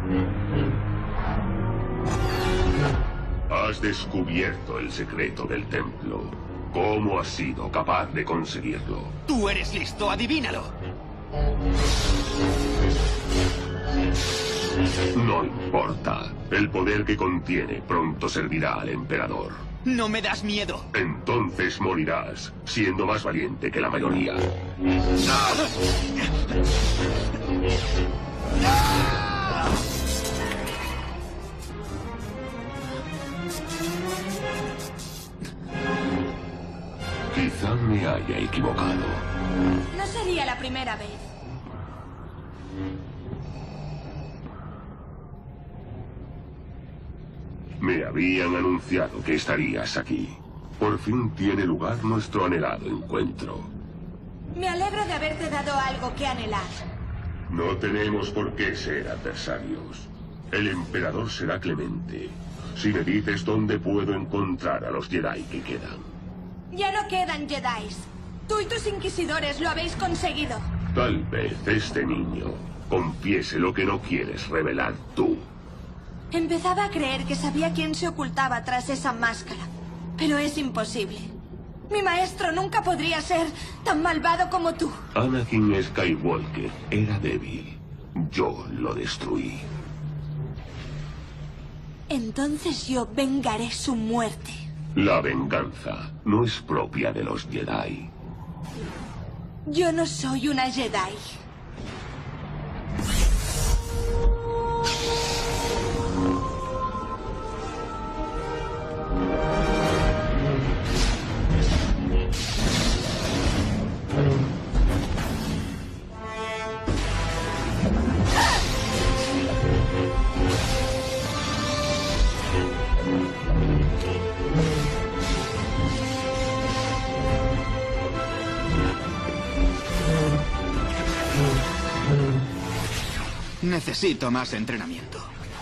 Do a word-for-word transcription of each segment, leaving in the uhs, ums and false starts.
Has descubierto el secreto del templo. ¿Cómo has sido capaz de conseguirlo? Tú eres listo, adivínalo. No importa. El poder que contiene pronto servirá al emperador. No me das miedo. Entonces morirás, siendo más valiente que la mayoría. Quizá me haya equivocado. No sería la primera vez. Me habían anunciado que estarías aquí. Por fin tiene lugar nuestro anhelado encuentro. Me alegro de haberte dado algo que anhelar. No tenemos por qué ser adversarios. El emperador será clemente. Si me dices dónde puedo encontrar a los Jedi que quedan. Ya no quedan Jedis. Tú y tus inquisidores lo habéis conseguido. Tal vez este niño confiese lo que no quieres revelar tú. Empezaba a creer que sabía quién se ocultaba tras esa máscara. Pero es imposible. Mi maestro nunca podría ser tan malvado como tú. Anakin Skywalker era débil. Yo lo destruí. Entonces yo vengaré su muerte. La venganza no es propia de los Jedi. Yo no soy una Jedi. Necesito más entrenamiento.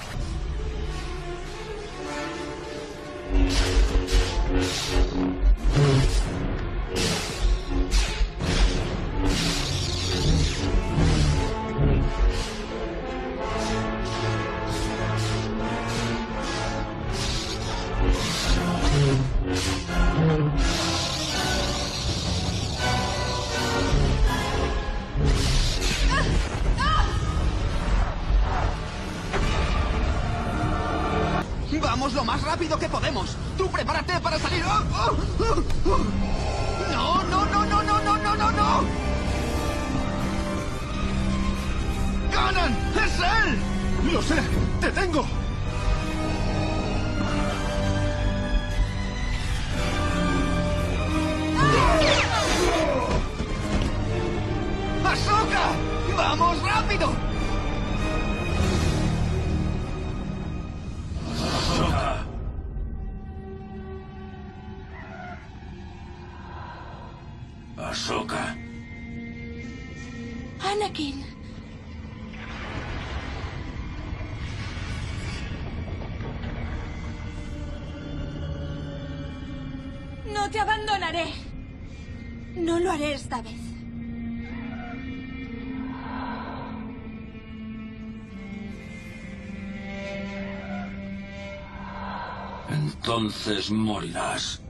¡Vamos lo más rápido que podemos! ¡Tú prepárate para salir! ¡Oh, oh, oh, oh! ¡No, no, no, no, no, no, no, no, no! ¡Ganan! ¡Es él! ¡Lo sé! ¡Te tengo! ¡Ahsoka! ¡Vamos rápido! Ahsoka. Anakin. No te abandonaré. No lo haré esta vez. Entonces morirás.